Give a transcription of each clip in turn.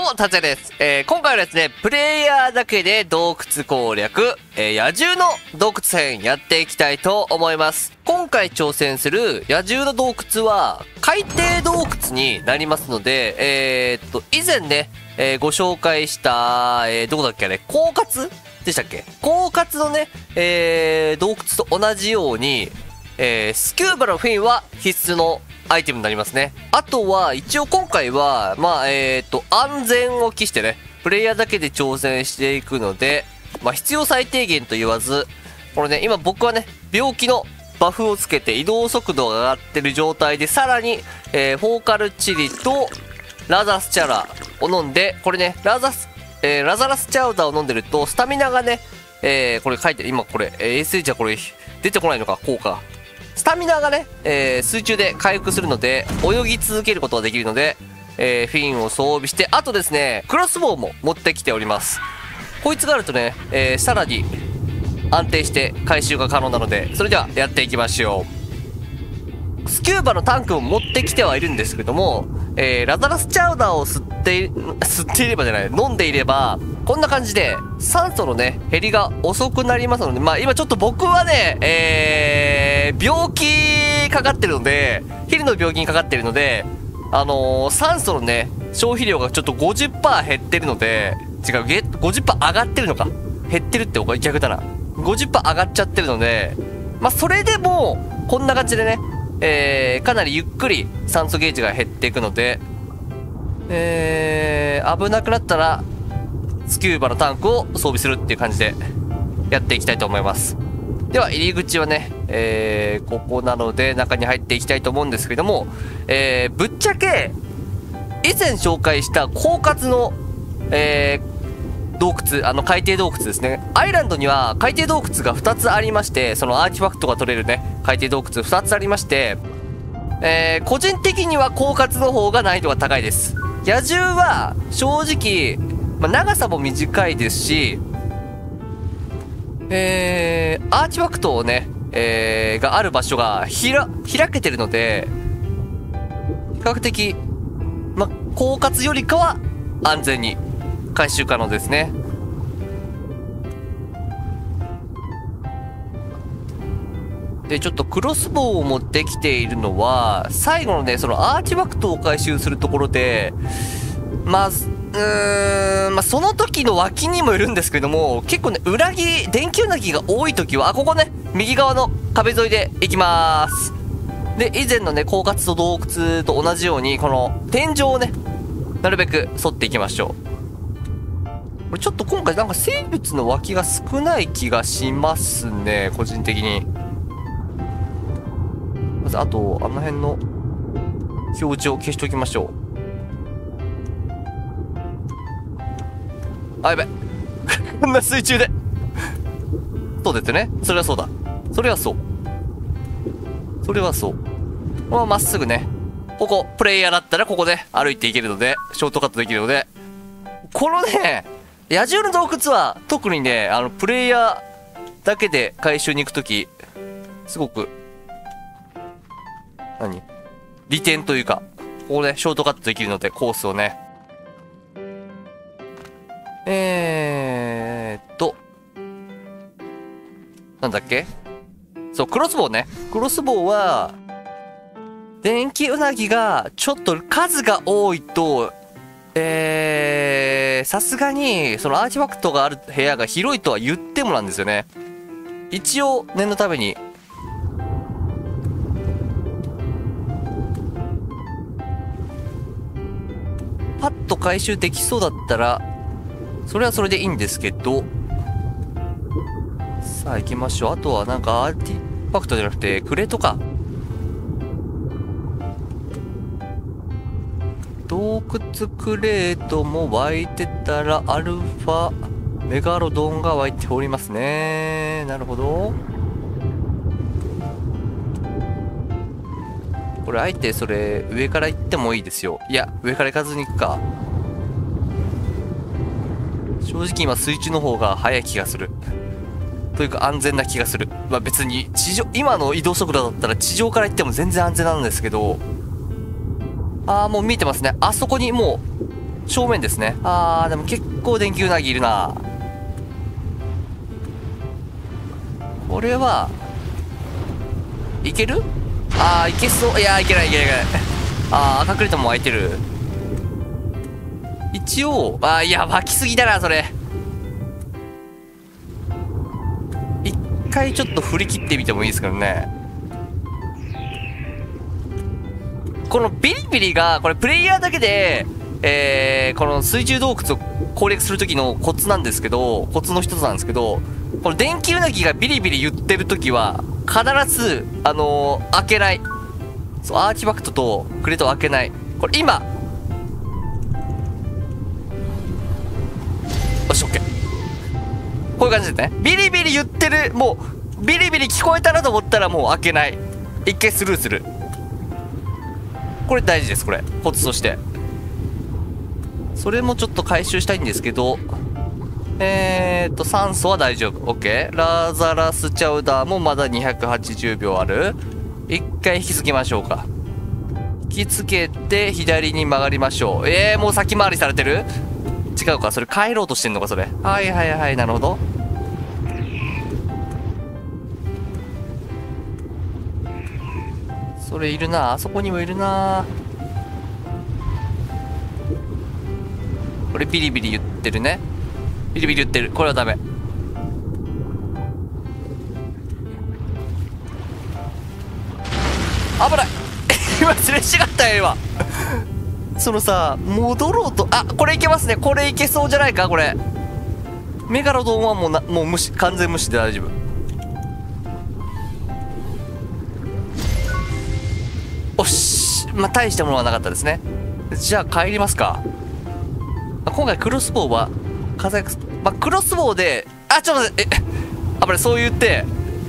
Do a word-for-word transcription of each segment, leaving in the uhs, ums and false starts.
も、達也です。えー、今回はですね、プレイヤーだけで洞窟攻略、えー、野獣の洞窟編やっていきたいと思います。今回挑戦する野獣の洞窟は、海底洞窟になりますので、えー、っと、以前ね、えー、ご紹介した、えー、どこだっけあれ、狡猾でしたっけ狡猾のね、えー、洞窟と同じように、えー、スキューバのフィンは必須のアイテムになりますね。あとは、一応今回は、まあ、えっと、安全を期してね、プレイヤーだけで挑戦していくので、まあ、必要最低限と言わず、これね、今僕はね、病気のバフをつけて移動速度が上がってる状態で、さらに、えー、フォーカルチリとラザスチャラを飲んで、これね、ラザス、えー、ラザラスチャウダーを飲んでると、スタミナがね、えー、これ書いてる、今これ、えー、エーエスエイチ はこれ、出てこないのか、効果。スタミナがね、えー、水中で回復するので、泳ぎ続けることができるので、えー、フィンを装備して、あとですね、クロスボウも持ってきております。こいつがあるとね、えー、さらに安定して回収が可能なので、それではやっていきましょう。スキューバのタンクも持ってきてはいるんですけども、えー、ラザラスチャウダーを吸って、吸っていればじゃない、飲んでいれば、こんな感じで酸素のね、減りが遅くなりますので、まあ今ちょっと僕はね、えー、病気かかってるので、ヒルの病気にかかってるので、あのー、酸素のね、消費量がちょっと ごじゅっパーセント 減ってるので、違う、ゲ ごじゅっパーセント 上がってるのか。減ってるっておか逆だな。ごじゅっパーセント 上がっちゃってるので、まあそれでも、こんな感じでね、えー、かなりゆっくり酸素ゲージが減っていくので、えー、危なくなったら、スキューバのタンクを装備するっていう感じでやっていきたいと思います。では入り口はね、えー、ここなので中に入っていきたいと思うんですけども、えー、ぶっちゃけ以前紹介した狡猾の、えー、洞窟、あの海底洞窟ですね。アイランドには海底洞窟がふたつありまして、そのアーティファクトが取れるね海底洞窟ふたつありまして、えー、個人的には狡猾の方が難易度が高いです。野獣は正直まあ、長さも短いですし、えー、アーチファクトをね、えー、がある場所がひら開けてるので、比較的、まあ、狡猾よりかは安全に回収可能ですね。で、ちょっとクロスボウを持ってきているのは、最後のね、そのアーチファクトを回収するところで、まず、うーん、まあ、その時の脇にもいるんですけども、結構ね、裏木、電球なぎが多い時は、あ、ここね、右側の壁沿いで行きまーす。で、以前のね、狡猾と洞窟と同じように、この天井をね、なるべく沿っていきましょう。これちょっと今回なんか生物の脇が少ない気がしますね、個人的に。まず、あと、あの辺の表示を消しておきましょう。あ、やべ。こんな水中で。そうですよね。それはそうだ。それはそう。それはそう。このまままっすぐね。ここ、プレイヤーだったらここで歩いていけるので、ショートカットできるので。このね、野獣の洞窟は、特にね、あの、プレイヤーだけで回収に行くとき、すごく、何利点というか、ここね、ショートカットできるので、コースをね。えーっと、なんだっけそう、クロスボウね。クロスボウは、電気ウナギがちょっと数が多いと、えー、さすがに、そのアーチファクトがある部屋が広いとは言ってもなんですよね。一応、念のために、パッと回収できそうだったら、それはそれでいいんですけど、さあ行きましょう。あとはなんかアーティファクトじゃなくてクレートか。洞窟クレートも湧いてたらアルファメガロドンが湧いておりますね。なるほど。これあえてそれ上から行ってもいいですよ。いや上から行かずに行くか。正直今水中の方が早い気がする。というか安全な気がする。まあ別に地上、今の移動速度だったら地上から行っても全然安全なんですけど、ああ、もう見えてますね。あそこにもう正面ですね。あー、でも結構電球うなぎいるな。これは、いける？あー、いけそう。いやー、いけないいけないいけない。あー、隠れても開いてる。一応、あー、いや、湧きすぎだな、それ。一回ちょっと振り切ってみてもいいですけどね。このビリビリが、これプレイヤーだけで、えー、この水中洞窟を攻略する時のコツなんですけど、コツの一つなんですけど、この電気うなぎがビリビリ言ってる時は、必ず、あのー、開けない。そう、アーティファクトとクレートを開けない。これ今、よし、オッケー。こういう感じですね。ビリビリ言ってる、もう、ビリビリ聞こえたなと思ったらもう開けない。一回スルーする。これ大事です、これ。コツとして。それもちょっと回収したいんですけど、えーっと、酸素は大丈夫。オッケー。ラザラスチャウダーもまだにひゃくはちじゅうびょうある。一回引き付けましょうか。引き付けて、左に曲がりましょう。えー、もう先回りされてる？違うか、それ帰ろうとしてんのか、それ。はいはいはい、なるほど。それいるな、あそこにもいるな。これビリビリ言ってるね。ビリビリ言ってる。これはダメ。危ない。今すれ違ったよ今。そのさ、戻ろうと、あ、これいけますね。これいけそうじゃないか、これ。メガロドンはもうな、もう無視、完全無視で大丈夫。おし、まあ、大したものはなかったですね。じゃあ帰りますか。今回クロスボウは風、まあ、クロスボウで、あ、ちょっと待って、え、あ、これそう言って、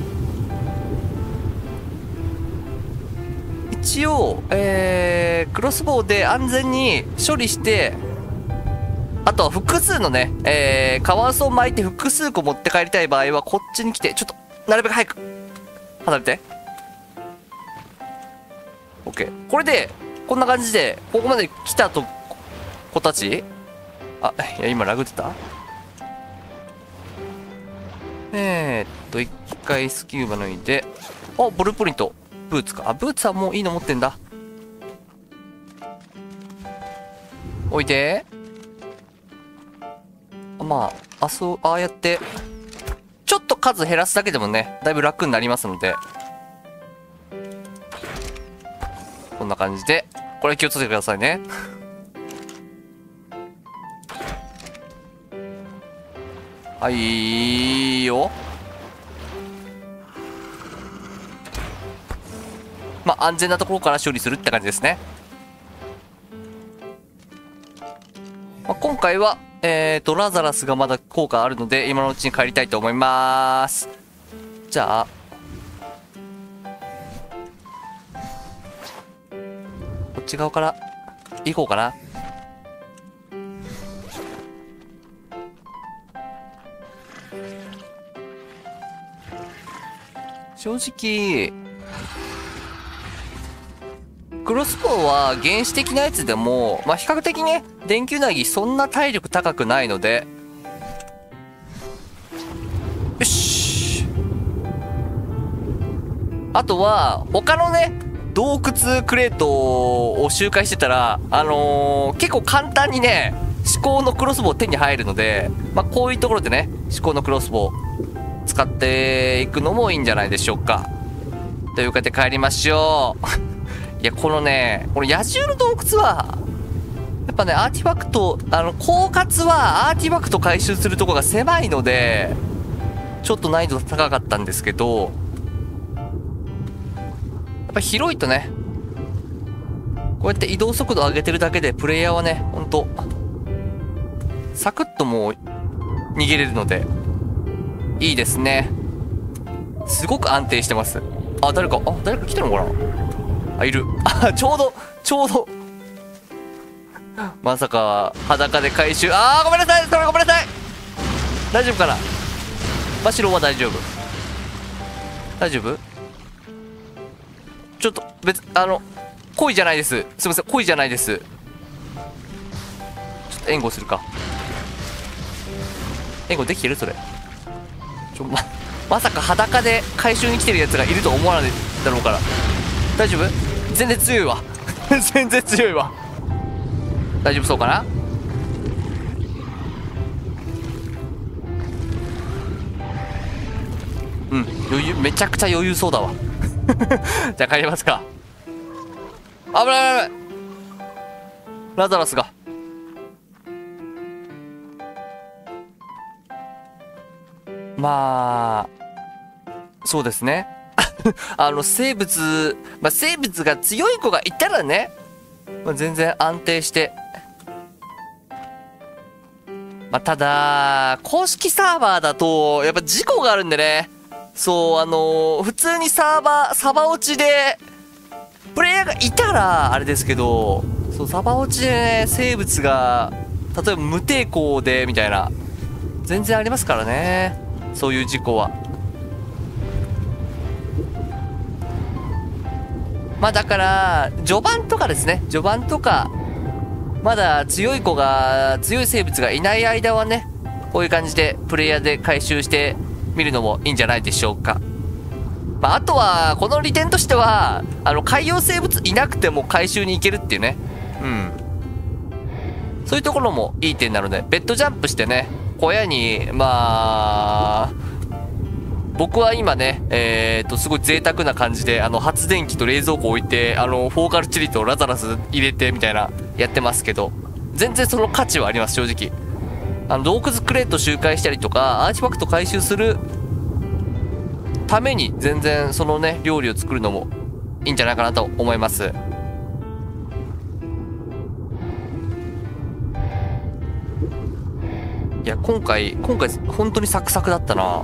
一応、えー、クロスボウで安全に処理して、あとは複数のね、えー、カワウソを巻いて複数個持って帰りたい場合は、こっちに来て、ちょっと、なるべく早く、離れて。OK。これで、こんな感じで、ここまで来たと、子たち、あ、いや、今ラグってた？えー、っと、一回スキューバ脱いで、あ、ブループリント。ブーツか。あ、ブーツはもういいの持ってんだ。置いて。まあ、あそう、ああやって、ちょっと数減らすだけでもね、だいぶ楽になりますので。こんな感じで。これ気をつけてくださいね。はい、いいよ。まあ、安全なところから処理するって感じですね。まあ、今回は、えーと、ラザラスがまだ効果あるので、今のうちに帰りたいと思います。じゃあ、こっち側から行こうかな。正直、クロスボウは原始的なやつでも、まあ、比較的ね、電球なぎそんな体力高くないので、よし。あとは、他のね、洞窟クレートを周回してたら、あのー、結構簡単にね、至高のクロスボウ手に入るので、まあ、こういうところでね、至高のクロスボウ使っていくのもいいんじゃないでしょうか。というわけで帰りましょう。いや、このね、この野獣の洞窟は、やっぱね、アーティファクト、あの、狡猾はアーティファクト回収するとこが狭いので、ちょっと難易度高かったんですけど、やっぱ広いとね、こうやって移動速度上げてるだけで、プレイヤーはね、ほんと、サクッともう、逃げれるので、いいですね。すごく安定してます。あ、誰か、あ、誰か来てるのかなあ、いる。あ、ちょうど、ちょうど。まさか、裸で回収。あー、ごめんなさいそれごめんなさい大丈夫かな。バシロは大丈夫。大丈夫？ちょっと、別、あの、恋じゃないです。すいません、恋じゃないです。ちょっ援護するか。援護できてるそれ。ちょ、ま、まさか裸で回収に来てるやつがいると思わないだろうから。大丈夫？全然強いわ。全然強いわ。大丈夫そうかな。うん、余裕、めちゃくちゃ余裕そうだわ。じゃあ帰りますか。危ない危ない危ない。ラザラスが。まあ、そうですね。あの、生物、まあ、生物が強い子がいたらね、まあ、全然安定して。まあ、ただ、公式サーバーだと、やっぱ事故があるんでね。そう、あのー、普通にサーバー、サバ落ちで、プレイヤーがいたら、あれですけど、そう、サバ落ちでね、生物が、例えば無抵抗で、みたいな、全然ありますからね。そういう事故は。まあだから、序盤とかですね、序盤とか、まだ強い子が、強い生物がいない間はね、こういう感じでプレイヤーで回収してみるのもいいんじゃないでしょうか。まああとは、この利点としては、あの、海洋生物いなくても回収に行けるっていうね。うん。そういうところもいい点なので、ベッドジャンプしてね、小屋に、まあ、僕は今ね、えーと、すごい贅沢な感じで、あの、発電機と冷蔵庫置いて、あの、フォーカルチリとラザラス入れてみたいな、やってますけど、全然その価値はあります、正直。あの、洞窟クレート周回したりとか、アーティファクト回収するために、全然そのね、料理を作るのもいいんじゃないかなと思います。いや、今回、今回、本当にサクサクだったな。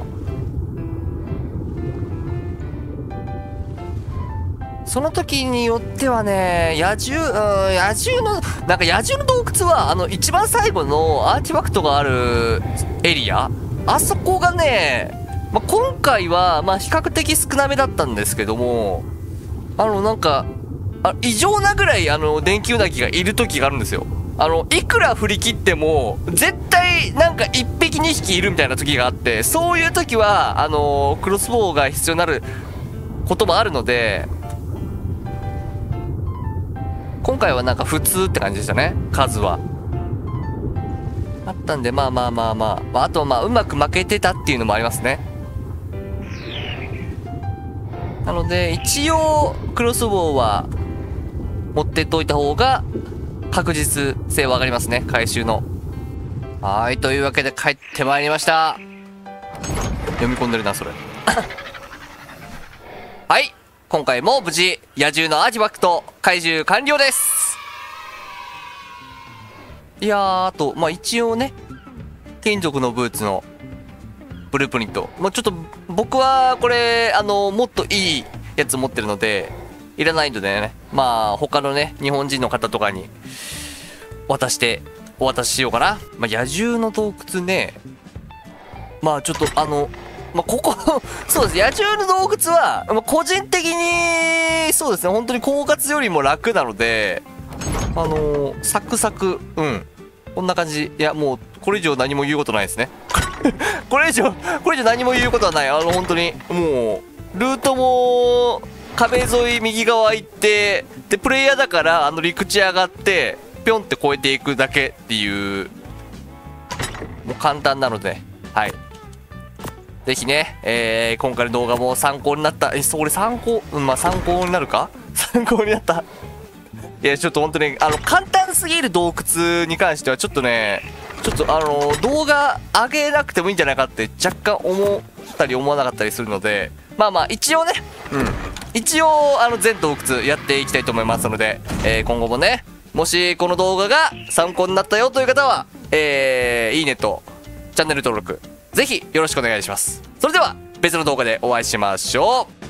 その時によってはね、野獣、うん、野獣の、なんか野獣の洞窟は、あの、一番最後のアーティファクトがあるエリア、あそこがね、まあ、今回は、まあ、比較的少なめだったんですけども、あの、なんか、あ異常なぐらい、あの、電気うなぎがいる時があるんですよ。あの、いくら振り切っても、絶対なんか一匹二匹いるみたいな時があって、そういう時は、あの、クロスボウが必要になることもあるので、今回はなんか普通って感じでしたね、数は。あったんで、まあまあまあまあ、まあ、あとはまあ、うまく負けてたっていうのもありますね。なので、一応、クロスボウは持ってっといた方が、確実性は上がりますね、回収の。はい、というわけで帰ってまいりました。読み込んでるな、それ。はい、今回も無事、野獣のアーティファクト回収完了です。いやー、あと、まあ一応ね、金属のブーツのブループリント。まあちょっと、僕はこれ、あの、もっといいやつ持ってるので、いらないのでね、まあ他のね、日本人の方とかに渡してお渡ししようかな。まあ野獣の洞窟ね、まあちょっとあの、まあここそうです、野獣の洞窟は、まあ、個人的にそうですね、本当に狡猾よりも楽なので、あのー、サクサク、うん、こんな感じ。いやもうこれ以上何も言うことないですね。これ以上これ以上何も言うことはない。あの本当にもうルートも壁沿い右側行って、で、プレイヤーだから、あの、陸地上がって、ぴょんって越えていくだけっていう、もう簡単なので、はい。ぜひね、えー、今回の動画も参考になった、え、それ参考、うん、まあ参考になるか参考になった。いや、ちょっと本当に、あの、簡単すぎる洞窟に関しては、ちょっとね、ちょっとあの、動画上げなくてもいいんじゃないかって若干思ったり思わなかったりするので、まあまあ、一応ね、うん。一応、あの、全洞窟やっていきたいと思いますので、えー、今後もね、もしこの動画が参考になったよという方は、えー、いいねと、チャンネル登録、ぜひよろしくお願いします。それでは、別の動画でお会いしましょう。